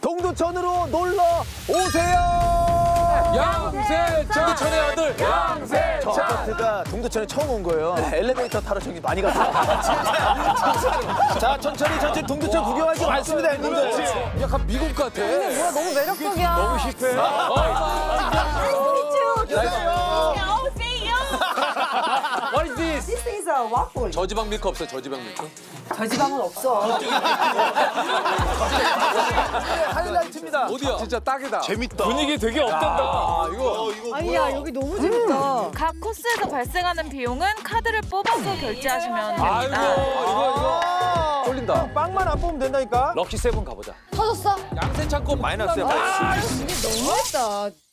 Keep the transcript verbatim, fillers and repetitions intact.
동두천으로 놀러 오세요. 양세찬 동두천의 아들 양세찬. 저 아파트가 동두천에 처음 온 거예요. 엘리베이터 타러 저기 많이 갔어요. 자, 천천히 천천히 동두천 구경할 게 많습니다, 형님들. 약간 미국 같아. 뭐야, 너무 매력적이야. 너무 힙해. What is this? This is a waffle. 저지방 밀크 없어요, 저지방 밀크? 저지방은 없어. 하이라이트입니다. 어디야? 진짜 딱이다. 재밌다. 분위기 되게 업된다. 아, 이거. 아니야, 여기 너무 재밌다. 각 코스에서 발생하는 비용은 카드를 뽑아서 결제하시면 됩니다. 아이고, 이거, 이거. 쫄린다. 빵만 안 뽑으면 된다니까. 럭키 세븐 가보자. 터졌어? 양세찬 거 마이너스야. 아, 이게 너무했다.